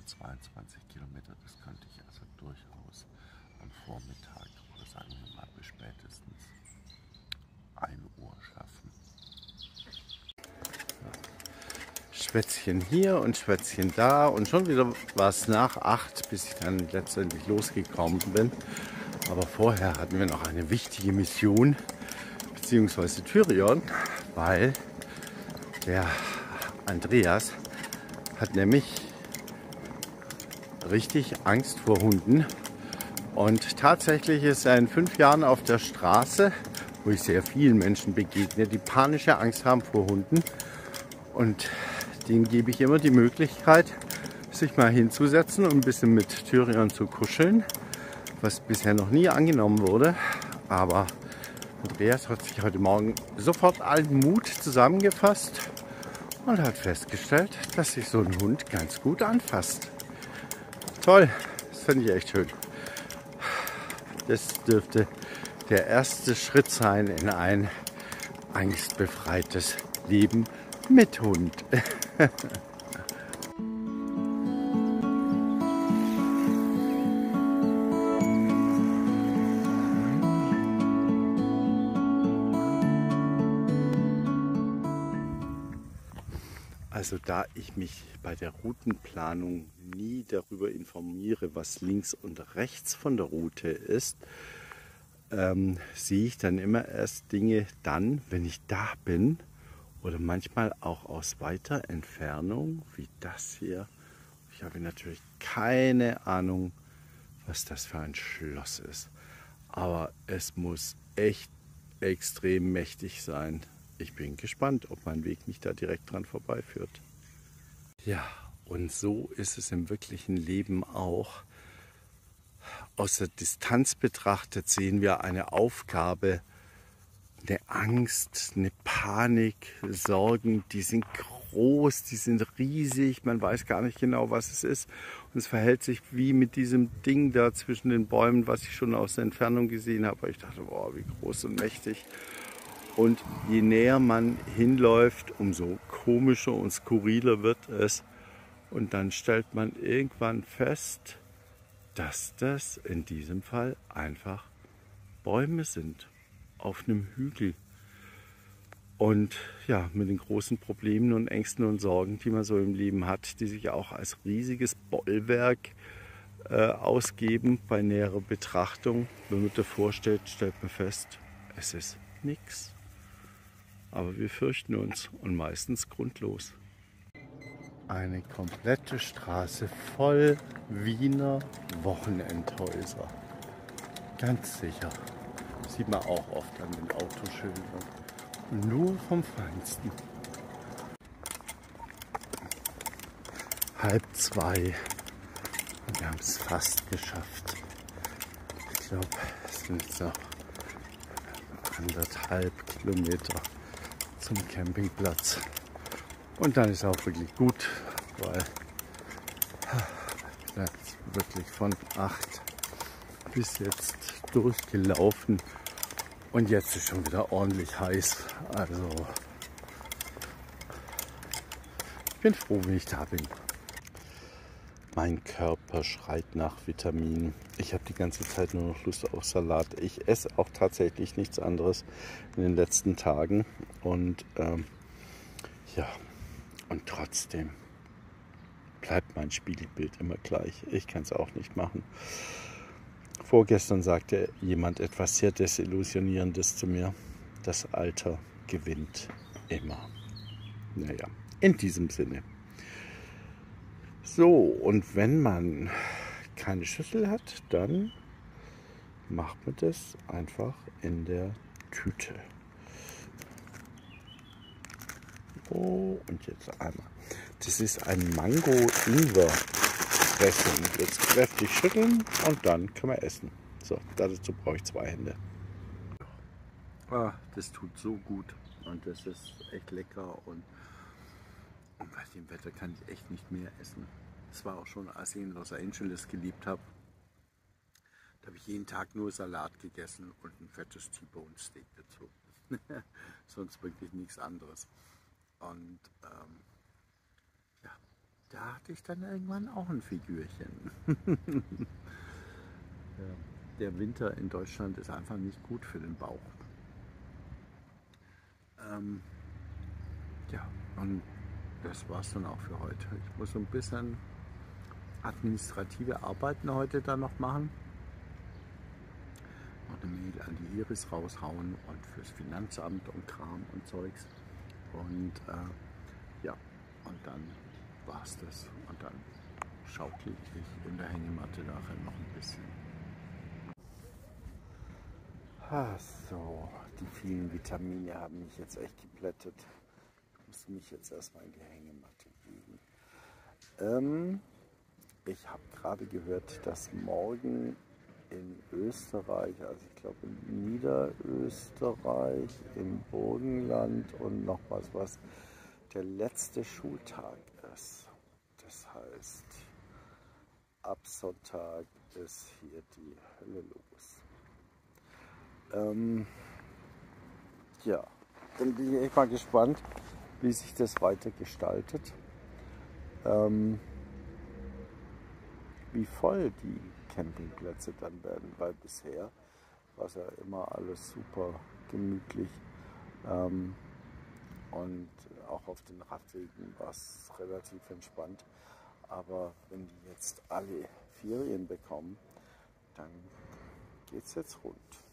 nur 22 Kilometer, das könnte ich also durchaus am Vormittag oder sagen wir mal bis spätestens 1 Uhr schaffen. Schwätzchen hier und Schwätzchen da und schon wieder war es nach 8, bis ich dann letztendlich losgekommen bin. Aber vorher hatten wir noch eine wichtige Mission, beziehungsweise Tyrion, weil der Andreas hat nämlich richtig Angst vor Hunden. Und tatsächlich ist er in 5 Jahren auf der Straße, wo ich sehr vielen Menschen begegne, die panische Angst haben vor Hunden. Und denen gebe ich immer die Möglichkeit, sich mal hinzusetzen und ein bisschen mit Tyrion zu kuscheln, was bisher noch nie angenommen wurde. Aber Andreas hat sich heute Morgen sofort allen Mut zusammengefasst und hat festgestellt, dass sich so ein Hund ganz gut anfasst. Toll, das finde ich echt schön. Das dürfte der erste Schritt sein in ein angstbefreites Leben mit Hund. Also da ich mich bei der Routenplanung nie darüber informiere, was links und rechts von der Route ist, sehe ich dann immer erst Dinge dann, wenn ich da bin oder manchmal auch aus weiter Entfernung, wie das hier. Ich habe natürlich keine Ahnung, was das für ein Schloss ist, aber es muss echt extrem mächtig sein. Ich bin gespannt, ob mein Weg mich da direkt dran vorbeiführt. Ja, und so ist es im wirklichen Leben auch. Aus der Distanz betrachtet sehen wir eine Aufgabe, eine Angst, eine Panik, Sorgen, die sind groß, die sind riesig, man weiß gar nicht genau, was es ist. Und es verhält sich wie mit diesem Ding da zwischen den Bäumen, was ich schon aus der Entfernung gesehen habe. Ich dachte, boah, wie groß und mächtig. Und je näher man hinläuft, umso komischer und skurriler wird es. Und dann stellt man irgendwann fest, dass das in diesem Fall einfach Bäume sind auf einem Hügel. Und ja, mit den großen Problemen und Ängsten und Sorgen, die man so im Leben hat, die sich auch als riesiges Bollwerk ausgeben bei näherer Betrachtung. Wenn man davor steht, stellt man fest, es ist nichts. Aber wir fürchten uns und meistens grundlos. Eine komplette Straße voll Wiener Wochenendhäuser. Ganz sicher. Sieht man auch oft an den Autoschildern. Nur vom Feinsten. 1:30. Und wir haben es fast geschafft. Ich glaube, es sind jetzt noch 1,5 Kilometer zum Campingplatz. Und dann ist auch wirklich gut, weil ich bin jetzt wirklich von 8 bis jetzt durchgelaufen und jetzt ist schon wieder ordentlich heiß. Also ich bin froh, wenn ich da bin. Mein Körper schreit nach Vitaminen. Ich habe die ganze Zeit nur noch Lust auf Salat. Ich esse auch tatsächlich nichts anderes in den letzten Tagen und ja. Und trotzdem bleibt mein Spiegelbild immer gleich. Ich kann es auch nicht machen. Vorgestern sagte jemand etwas sehr Desillusionierendes zu mir. Das Alter gewinnt immer. Naja, in diesem Sinne. So, und wenn man keine Schüssel hat, dann macht man das einfach in der Tüte. Oh, und jetzt einmal. Das ist ein Mango-Ingwer-Dressing. Jetzt kräftig schütteln und dann können wir essen. So, dazu brauche ich 2 Hände. Ah, das tut so gut und das ist echt lecker und bei dem Wetter kann ich echt nicht mehr essen. Das war auch schon, als ich in Los Angeles gelebt habe. Da habe ich jeden Tag nur Salat gegessen und ein fettes T-Bone Steak dazu. Sonst wirklich nichts anderes. Und ja, Da hatte ich dann irgendwann auch ein Figürchen. Der Winter in Deutschland ist einfach nicht gut für den Bauch. Ja, und das war's dann auch für heute. Ich muss so ein bisschen administrative Arbeiten heute dann noch machen. Noch eine Mail an die Iris raushauen und fürs Finanzamt und Kram und Zeugs. Und ja, und dann war's das. Und dann schaukel ich in der Hängematte nachher noch ein bisschen. So, die vielen Vitamine haben mich jetzt echt geplättet. Ich muss mich jetzt erstmal in die Hängematte legen. Ich habe gerade gehört, dass morgen in Österreich, also ich glaube in Niederösterreich, im Burgenland und noch was, der letzte Schultag ist. Das heißt, ab Sonntag ist hier die Hölle los. Ja, dann bin ich echt mal gespannt, wie sich das weiter gestaltet. Wie voll die Campingplätze dann werden, weil bisher war es ja immer alles super gemütlich und auch auf den Radwegen war es relativ entspannt. Aber wenn die jetzt alle Ferien bekommen, dann geht es jetzt rund.